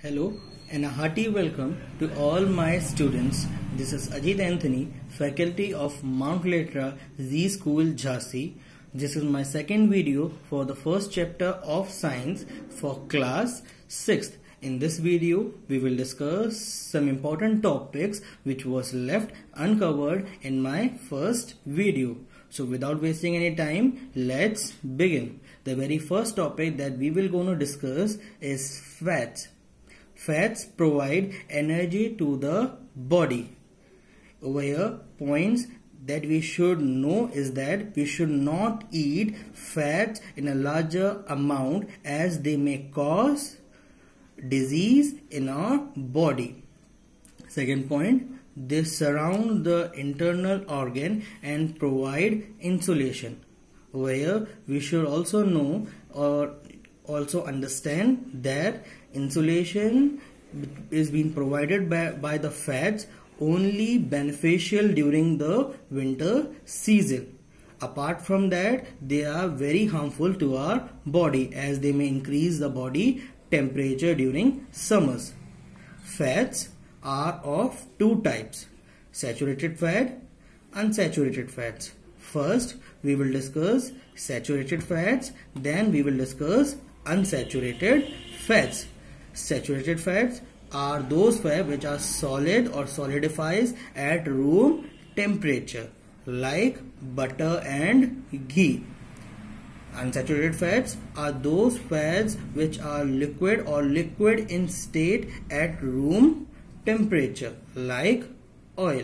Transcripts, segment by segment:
Hello and a hearty welcome to all my students. This is Ajit Anthony, faculty of Mount Letra Z School, Jhansi. This is my second video for the first chapter of science for class 6th. In this video, we will discuss some important topics which was left uncovered in my first video. So without wasting any time, let's begin. The very first topic that we will going to discuss is fats. Fats provide energy to the body. Over here, points that we should know is that we should not eat fats in a larger amount as they may cause disease in our body. Second point, they surround the internal organ and provide insulation. Over here, we should also know or also understand that insulation is being provided by the fats only beneficial during the winter season. Apart from that, they are very harmful to our body as they may increase the body temperature during summers. Fats are of two types: saturated fat, unsaturated fats. First, we will discuss saturated fats, then we will discuss unsaturated fats. Saturated fats are those fats which are solid or solidifies at room temperature, like butter and ghee. Unsaturated fats are those fats which are liquid or liquid in state at room temperature, like oil.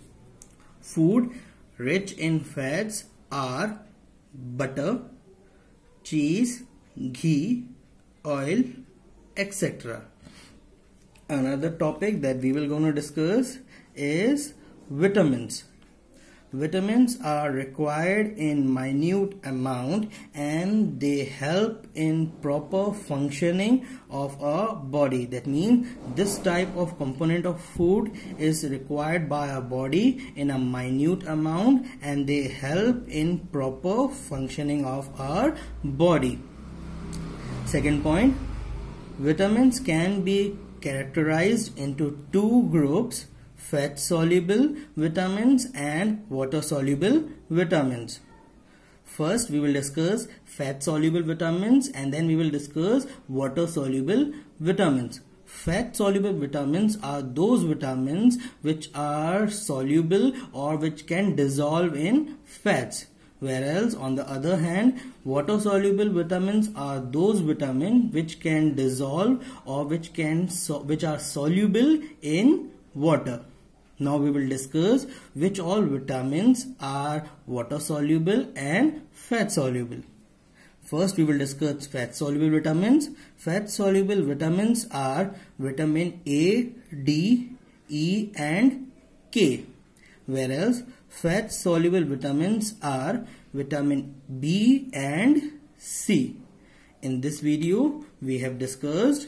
Food rich in fats are butter, cheese, ghee, oil, etc. Another topic that we will going to discuss is vitamins. Vitamins are required in minute amount and they help in proper functioning of our body. That means this type of component of food is required by our body in a minute amount and they help in proper functioning of our body. Second point, vitamins can be characterized into two groups: fat soluble vitamins and water soluble vitamins. First, we will discuss fat soluble vitamins and then we will discuss water soluble vitamins. Fat soluble vitamins are those vitamins which are soluble or which can dissolve in fats. Whereas on the other hand, water soluble vitamins are those vitamins which can dissolve or which are soluble in water. Now we will discuss which all vitamins are water soluble and fat soluble. First, we will discuss fat soluble vitamins. Fat soluble vitamins are vitamin A, D, E and K. Whereas fat soluble vitamins are vitamin B and C. In this video, we have discussed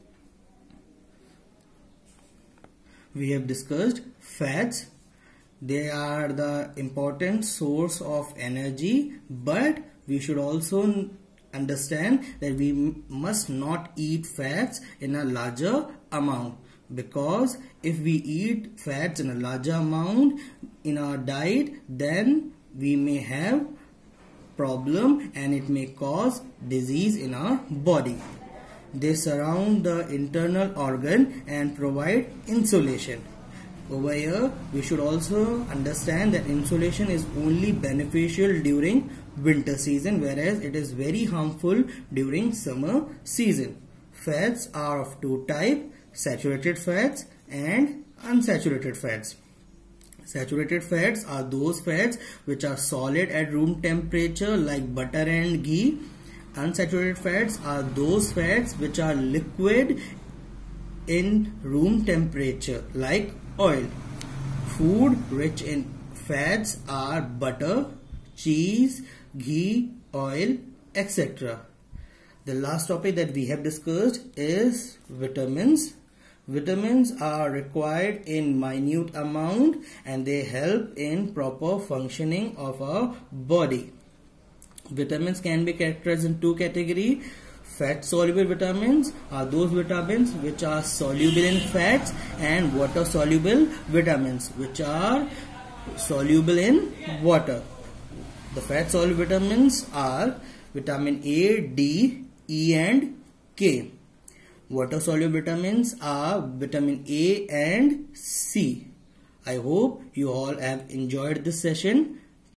fats. They are the important source of energy, but we should also understand that we must not eat fats in a larger amount, because if we eat fats in a larger amount in our diet, then we may have problem and it may cause disease in our body. They surround the internal organ and provide insulation. Over here, we should also understand that insulation is only beneficial during winter season, whereas it is very harmful during summer season. Fats are of two types: saturated fats and unsaturated fats. Saturated fats are those fats which are solid at room temperature, like butter and ghee. Unsaturated fats are those fats which are liquid in room temperature, like oil. Food rich in fats are butter, cheese, ghee, oil, etc. The last topic that we have discussed is vitamins. Vitamins are required in minute amount and they help in proper functioning of our body. Vitamins can be characterized in two categories: Fat soluble vitamins are those vitamins which are soluble in fats, and water soluble vitamins which are soluble in water. The fat soluble vitamins are vitamin A, D, E and K. Water soluble vitamins are vitamin A and C. I hope you all have enjoyed this session.